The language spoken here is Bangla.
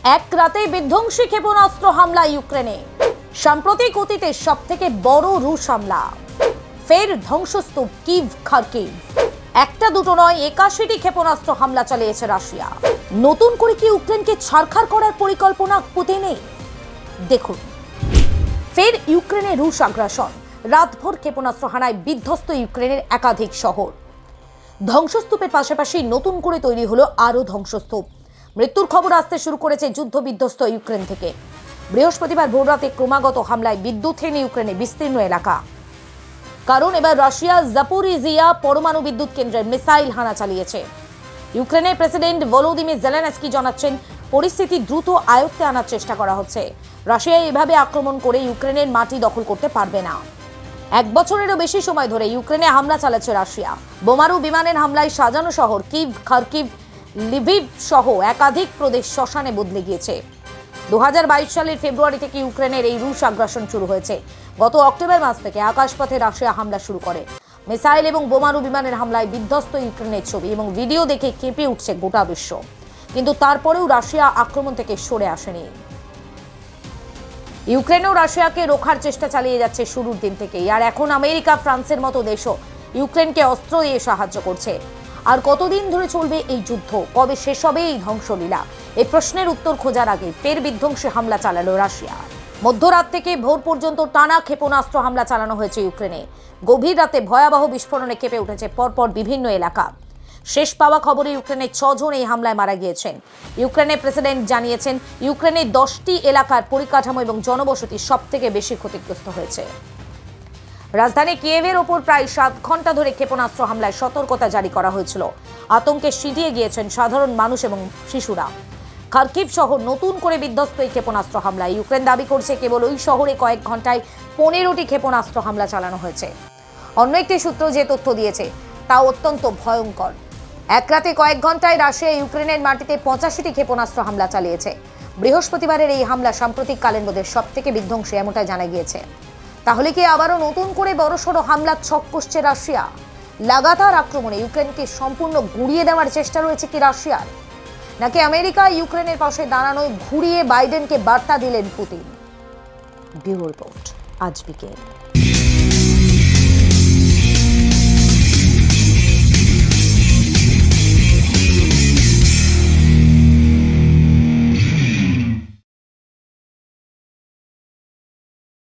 এক রাতে বিধ্বংসী ক্ষেপণাস্ত্র হামলা ইউক্রেনে। সাম্প্রতিক অতীতে সবথেকে বড় রুশ হামলা। ফের ধ্বংসস্তূপ কিভ খার্কিভ। একটা দুটো নয়, 81টি ক্ষেপণাস্ত্র হামলা চালিয়েছে রাশিয়া। নতুন করে কি ইউক্রেনকে ছারখার করার পরিকল্পনা পুতিনের? দেখুন, ফের ইউক্রেনে রুশ আগ্রাসন। রাতভর ক্ষেপণাস্ত্র হানায় বিধ্বস্ত ইউক্রেনের একাধিক শহর। ধ্বংসস্তূপের পাশাপাশি নতুন করে তৈরি হলো আরো ধ্বংসস্তূপ। মৃত্যুর খবর আসতে শুরু করেছে যুদ্ধ বিধ্বস্ত ইউক্রেন থেকে। বৃহস্পতিবার ভোররাতে ক্রমাগত হামলায় বিদ্যুৎহীন ইউক্রেনে বিস্তীর্ণ এলাকা। কারণ এবার রাশিয়া জাপোরিজিয়া পরমাণু বিদ্যুৎ কেন্দ্রে মিসাইল হানা চালিয়েছে। ইউক্রেনের প্রেসিডেন্ট ভলোদিমির জেলেনস্কি জানাচ্ছেন, পরিস্থিতি দ্রুত আয়ত্তে আনার চেষ্টা করা হচ্ছে। রাশিয়া এভাবে আক্রমণ করে ইউক্রেনের মাটি দখল করতে পারবে না। এক বছরেরও বেশি সময় ধরে ইউক্রেনে হামলা চালাচ্ছে রাশিয়া। বোমারু বিমানের হামলায় সাজানো শহর কিভ, খার্কিভ, লিভিভ সহ একাধিক প্রদেশ শ্মশানে বদলে গিয়েছে। 2022 সালের ফেব্রুয়ারি থেকে ইউক্রেনের এই রুশ আগ্রাসন শুরু হয়েছে। গত অক্টোবর মাস থেকে আকাশপথে রাশিয়া হামলা শুরু করে। মিসাইল এবং বোমারু বিমানের হামলায় বিধ্বস্ত ইউক্রেনের ছবি এবং ভিডিও দেখে কেঁপে উঠছে গোটা বিশ্ব। কিন্তু তারপরেও রাশিয়া আক্রমণ থেকে সরে আসেনি। ইউক্রেনও রাশিয়াকে রোখার চেষ্টা চালিয়ে যাচ্ছে শুরুর দিন থেকেই। আর এখন আমেরিকা, ফ্রান্সের মতো দেশও ইউক্রেনকে অস্ত্র দিয়ে সাহায্য করছে। আর কতদিন ধরে চলবে এই যুদ্ধ? কবে শেষ হবে এই ধ্বংসলীলা? এই প্রশ্নের উত্তর খোঁজার আগে ফের বিধ্বংসী হামলা চালালো রাশিয়া। মধ্যরাত থেকে ভোর পর্যন্ত টানা ক্ষেপণাস্ত্র হামলা চালানো হয়েছে ইউক্রেনে। গভীর রাতে ভয়াবহ বিস্ফোরণে কেঁপে উঠেছে পরপর বিভিন্ন এলাকা। শেষ পাওয়া খবরে ইউক্রেনের 6 জন এই হামলায় মারা গিয়েছেন। ইউক্রেনের প্রেসিডেন্ট জানিয়েছেন, ইউক্রেনের 10টি এলাকার পরিকাঠামো এবং জনবসতি সবথেকে বেশি ক্ষতিগ্রস্ত হয়েছে। রাজধানী কিয়েভের ওপর প্রায় 7 ঘন্টা ধরে ক্ষেপণাস্ত্র হামলায় সতর্কতা জারি করা হয়েছিল। আতঙ্কে সিঁটিয়ে গিয়েছেন সাধারণ মানুষ এবং শিশুরা। খার্কিভ শহর নতুন করে বিধ্বস্ত এই ক্ষেপণাস্ত্র হামলায় ইউক্রেন দাবি করছে কেবল ওই শহরে কয়েক ঘন্টায় 15টি ক্ষেপণাস্ত্র হামলা চালানো হয়েছে। অন্য একটি সূত্র যে তথ্য দিয়েছে তা অত্যন্ত ভয়ঙ্কর। এক রাতে কয়েক ঘন্টায় রাশিয়া ইউক্রেনের মাটিতে 85টি ক্ষেপণাস্ত্র হামলা চালিয়েছে। বৃহস্পতিবারের এই হামলা সাম্প্রতিক কালের মধ্যে সবথেকে বিধ্বংসী, এমনটাই জানা গিয়েছে। তাহলে কি আবারও নতুন করে বড়সড় হামলার ছক কষছে রাশিয়া? লাগাতার আক্রমণে ইউক্রেনকে সম্পূর্ণ গুঁড়িয়ে দেওয়ার চেষ্টা রয়েছে কি রাশিয়ার? নাকি আমেরিকা ইউক্রেনের পাশে দাঁড়ানোয় ঘুরিয়ে বাইডেনকে বার্তা দিলেন পুতিন? ব্যুরো রিপোর্ট, আজ বিকেল।